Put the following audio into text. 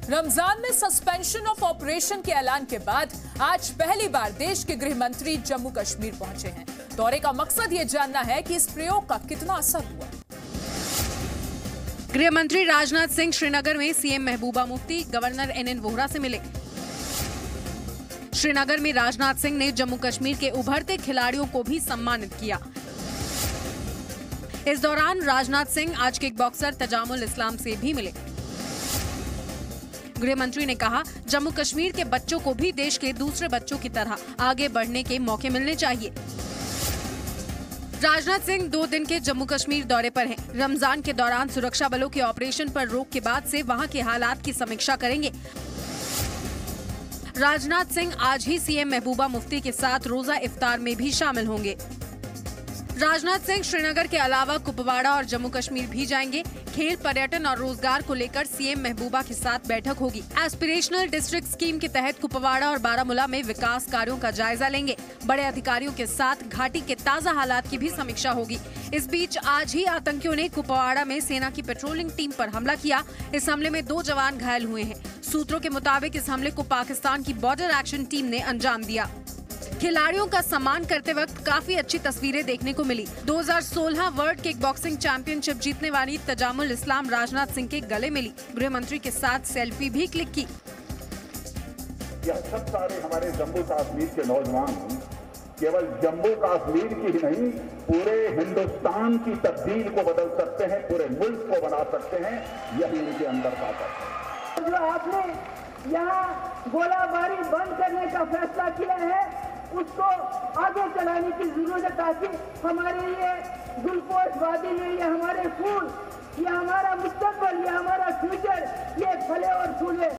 रमजान में suspension of operation के ऐलान के बाद आज पहली बार देश के गृह मंत्री जम्मू कश्मीर पहुंचे हैं। दौरे का मकसद ये जानना है कि इस प्रयोग का कितना असर हुआ। गृह मंत्री राजनाथ सिंह श्रीनगर में CM Mehbooba Mufti, governor N N Vohra से मिले। श्रीनगर में राजनाथ सिंह ने जम्मू कश्मीर के उभरते खिलाड़ियों को भी सम्मानित किया। इस दौरान राजनाथ सिंह आज किक बॉक्सर तजामुल इस्लाम से भी मिले। गृह मंत्री ने कहा, जम्मू कश्मीर के बच्चों को भी देश के दूसरे बच्चों की तरह आगे बढ़ने के मौके मिलने चाहिए। राजनाथ सिंह 2 दिन के जम्मू कश्मीर दौरे पर हैं। रमजान के दौरान सुरक्षा बलों के ऑपरेशन पर रोक के बाद से वहां के हालात की समीक्षा करेंगे। राजनाथ सिंह आज ही सीएम महबूबा मुफ्ती के साथ रोजा इफ्तार में भी शामिल होंगे। राजनाथ सिंह श्रीनगर के अलावा कुपवाड़ा और जम्मू कश्मीर भी जाएंगे। खेल, पर्यटन और रोजगार को लेकर सीएम महबूबा के साथ बैठक होगी। एस्पिरेशनल डिस्ट्रिक्ट स्कीम के तहत कुपवाड़ा और बारामूला में विकास कार्यों का जायजा लेंगे। बड़े अधिकारियों के साथ घाटी के ताजा हालात की भी समीक्षा होगी। इस बीच आज ही आतंकियों ने कुपवाड़ा में सेना की पेट्रोलिंग टीम पर हमला किया। इस हमले में 2 जवान घायल हुए हैं। सूत्रों के मुताबिक इस हमले को पाकिस्तान की बॉर्डर एक्शन टीम ने अंजाम दिया। खिलाड़ियों का सम्मान करते वक्त काफी अच्छी तस्वीरें देखने को मिली। 2016 वर्ल्ड किक बॉक्सिंग चैंपियनशिप जीतने वाली तजामुल इस्लाम राजनाथ सिंह के गले मिली। गृह मंत्री के साथ सेल्फी भी क्लिक की। यह सब सारे हमारे जम्मू कश्मीर के नौजवान केवल जम्मू कश्मीर की ही नहीं, पूरे हिंदुस्तान की तब्दील को बदल सकते हैं, पूरे मुल्क को बना सकते हैं। यही इनके अंदर ताकत है। जो आपने यहाँ गोलाबारी बंद करने का फैसला किया है, उसको आगे चलाने की जरूरत है, ताकि हमारे ये गुलपोश वादी में ये हमारे फूल, ये हमारा मुस्तकबिल, ये हमारा फ्यूचर, ये फले और फूले।